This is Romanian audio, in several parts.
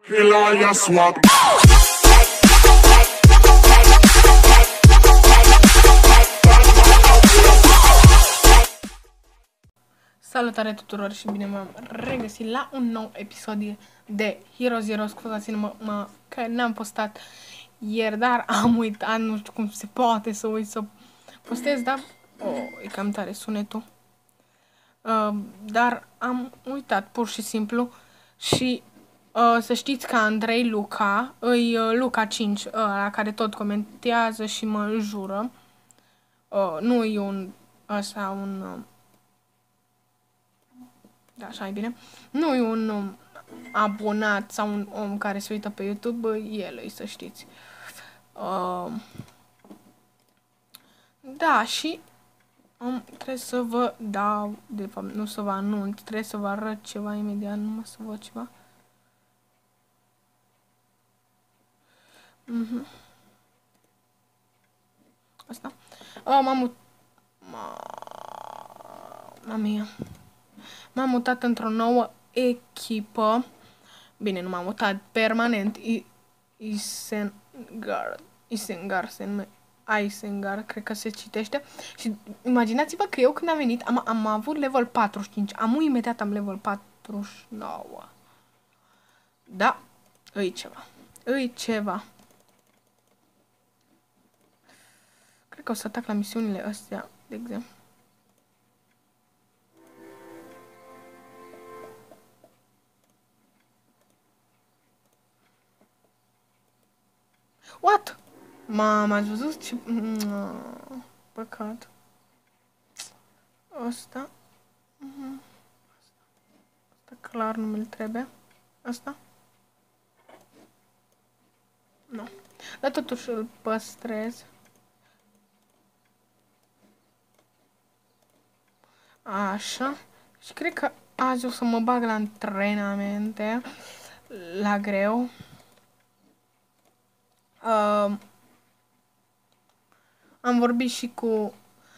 Hilaria Swap. Salutare tuturor și bine m-am regăsit la un nou episod de Hero Zero. Scuzați-mă că n-am postat ieri, dar am uitat, nu știu cum se poate să uit să postez, dar e cam tare sunetul. Dar am uitat pur și simplu și să știți că Andrei Luca, Luca 5, la care tot comentează și mă înjură. Nu e un da, așa e bine. Nu e un abonat sau un om care se uită pe YouTube, el e, să știți. Da, și trebuie să vă dau, de fapt, nu să vă anunț, trebuie să vă arăt ceva imediat, numai să văd ceva. Asta. M-am mutat într-o nouă echipă. Bine, nu m-am mutat permanent. Isengar, cred că se citește. Și imaginați-vă că eu când am venit am avut level 45. Imediat am level 49. Da, îi ceva. Cred că o să atac la misiunile astea, de exemplu. What? Mama, ați văzut ce... Păcat. Asta clar nu mi-l trebuie. Asta? Nu. Dar totuși îl păstrez. Așa. Și cred că azi o să mă bag la antrenamente. La greu. Am vorbit și cu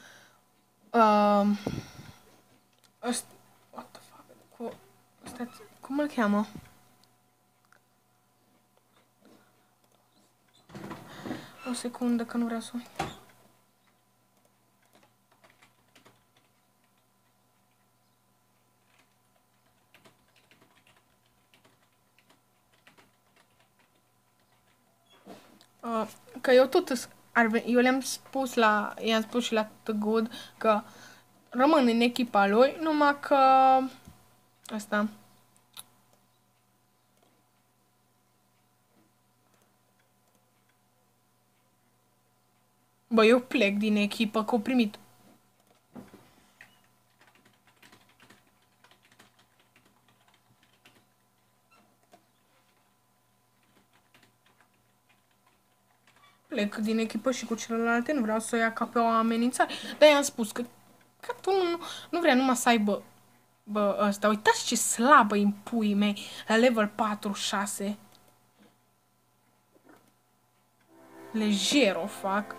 what the fuck? Cum îl cheamă? O secundă că nu vreau să uit. Că eu tot eu i-am spus și la The Good că rămân în echipa lui, numai că asta. Bă, eu plec din echipă, că au primit. Plec din echipă și cu celelalte, nu vreau să o ia ca pe o amenințare. Dar i-am spus că tu nu vrea numai să aibă ăsta. Uitați ce slabă în puii mei la level 46. Lejer o fac.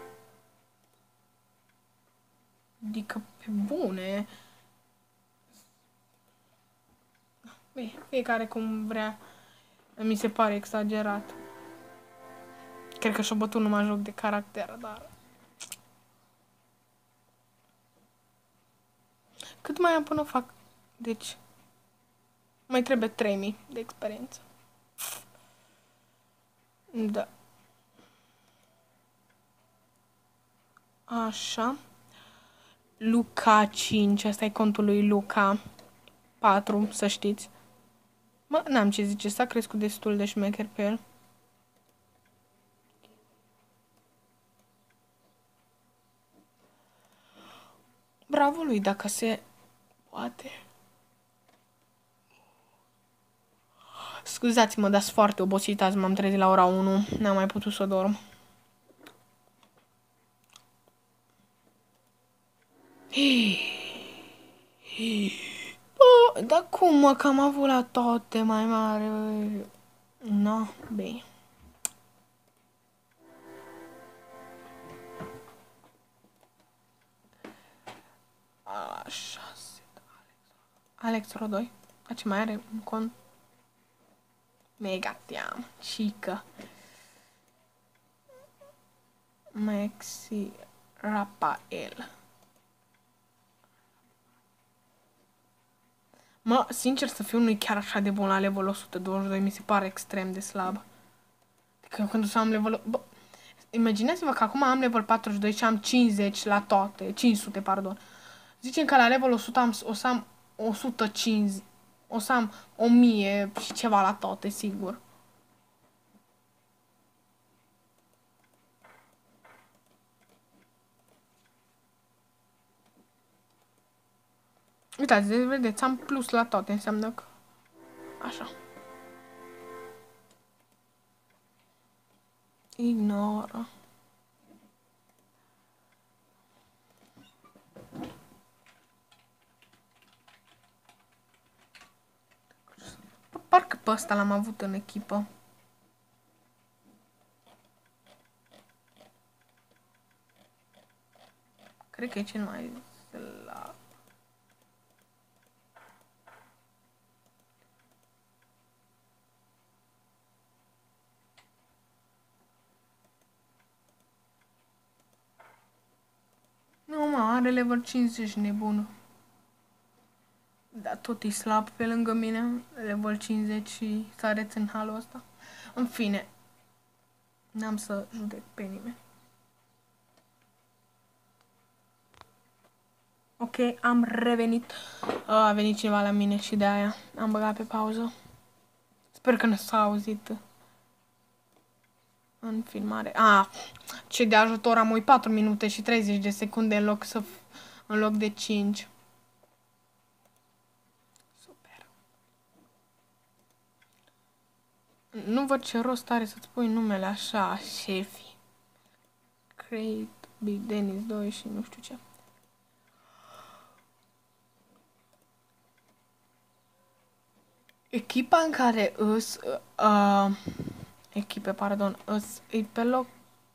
Adică pe bune. Bine, fiecare cum vrea. Mi se pare exagerat. Cred că și-o bătut numai joc de caracter, dar... Cât mai am până fac? Deci... Mai trebuie 3000 de experiență. Da. Așa. Luca 5. Asta e contul lui Luca 4, să știți. Mă, n-am ce zice. S-a crescut destul de șmecher pe el. Bravo lui, dacă se poate. Scuzați-mă, dar sunt foarte obosit azi, m-am trezit la ora 1, n-am mai putut să dorm. Bă, dar cum mă, că am avut la toate mai mare? No, bine. Așa, Alex Rodoi. Ce mai are un cont? Mega te am, chica. Maxi Rafael. Mă, sincer să fiu, nu-i chiar așa de bun la level 122, mi se pare extrem de slab. Adică când o să am level... Bă, imaginați-vă că acum am level 42 și am 50 la toate, 500, pardon. Zicem că la level 100 o să am 150, o să am 1000 și ceva la toate, sigur. Uitați, vedeți, am plus la toate, înseamnă că... Așa. Ignoră. Parcă pe ăsta l-am avut în echipă. Cred că e cel mai slab. Nu, mă, are level 50, nebunul. Dar tot e slab pe lângă mine, level 50 și să arăți în halul ăsta. În fine, n-am să judec pe nimeni. Ok, am revenit. A venit cineva la mine și de aia am băgat pe pauză. Sper că nu s-a auzit în filmare. Ce de ajutor, am uit 4 minute și 30 de secunde în loc de 5. Super. Nu văd ce rost are să-ți pui numele așa, șefi. Create Big Dennis 2 și nu știu ce. Echipa în care echipe, pardon, e pe loc,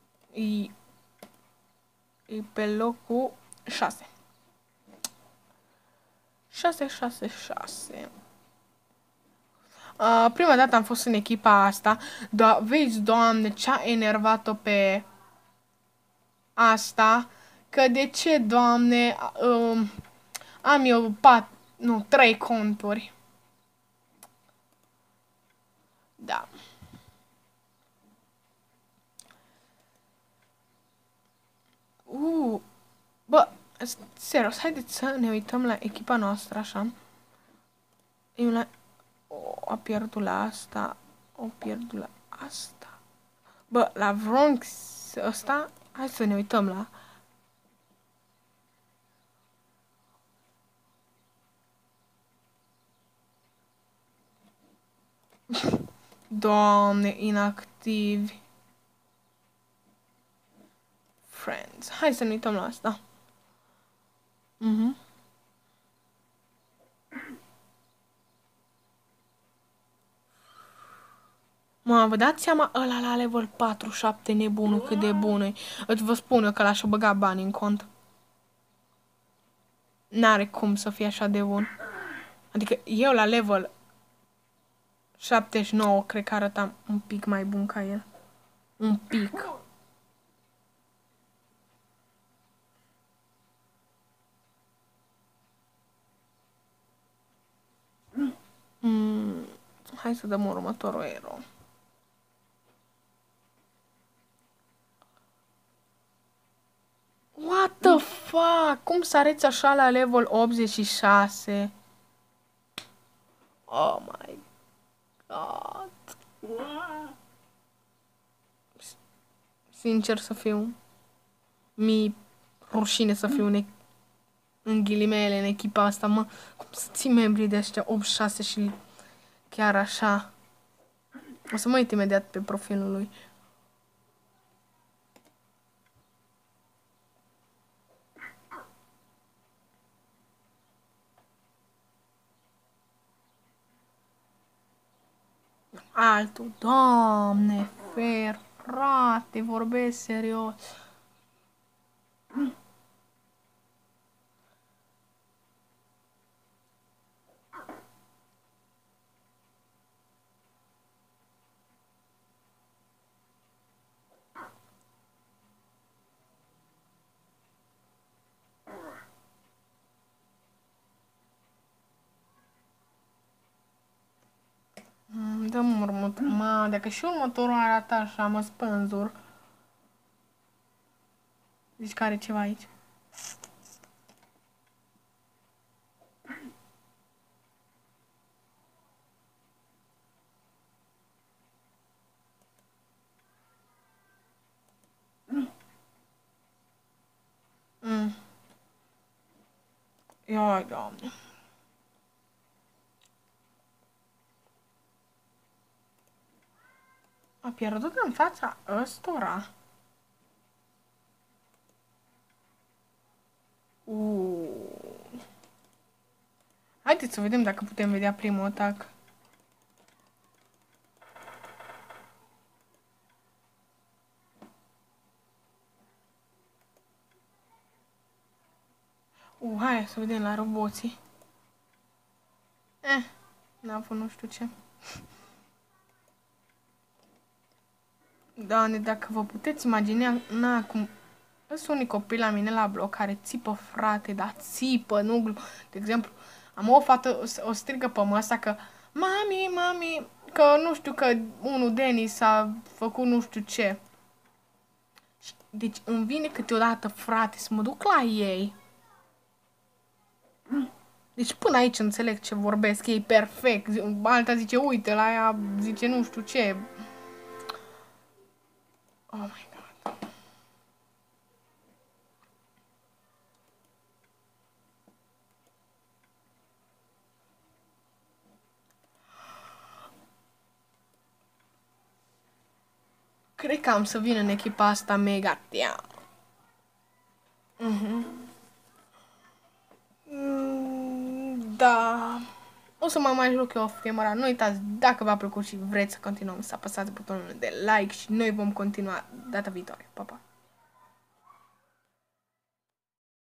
e pe locul 6. 6, 6, 6. Prima dată am fost în echipa asta. Vezi, Doamne, ce-a enervat-o pe asta. Că de ce, Doamne, am eu 3 conturi. Da. Bă, serios, haideți să ne uităm la echipa noastră, așa. A pierdut la asta, o pierdut la asta. Bă, la Bronx ăsta, hai să ne uităm la... Doamne, inactivi. Friends. Hai să ne uităm la asta. Mă, vă dați seama ăla la level 47 nebunul cât de bun e. Îți vă spun eu că l-aș băga bani în cont. N-are cum să fie așa de bun. Adică eu la level 79 cred că arătam un pic mai bun ca el. Un pic. Hai să dăm următorul ero. What the fuck? Cum să arăți așa la level 86? Oh my god. Sincer să fiu, mi rușine să fiu în ghilimele în echipa asta, mă. Cum să ții membrii de ăștia 86 și chiar așa? O să mă uit imediat pe profilul lui. Altul, Doamne, fer, frate, vorbesc serios. Dăm următorul. Ma, dacă și următorul arată așa, mă spânzur. Zici că are ceva aici. Ioi, Doamne. A pierdut în fața ăstora. Haideți să vedem dacă putem vedea primul atac. Hai să vedem la roboții. N-a avut nu știu ce. Doamne, dacă vă puteți imagina cum sunt unii copii la mine la bloc care țipă, frate, dar țipă, nu... De exemplu, am o fată, o strigă pe măsa că mami, mami, că nu știu că unul Denis a făcut nu știu ce. Deci îmi vine câteodată, frate, să mă duc la ei. Deci până aici înțeleg ce vorbesc ei perfect. Alta zice, uite, la ea zice nu știu ce. Oh my god. Cred că am să vin în echipa asta mega tea. Da. O să mă mai joc eu off camera. Nu uitați, dacă v-a plăcut și vreți să continuăm, să apăsați butonul de like și noi vom continua data viitoare. Pa, pa!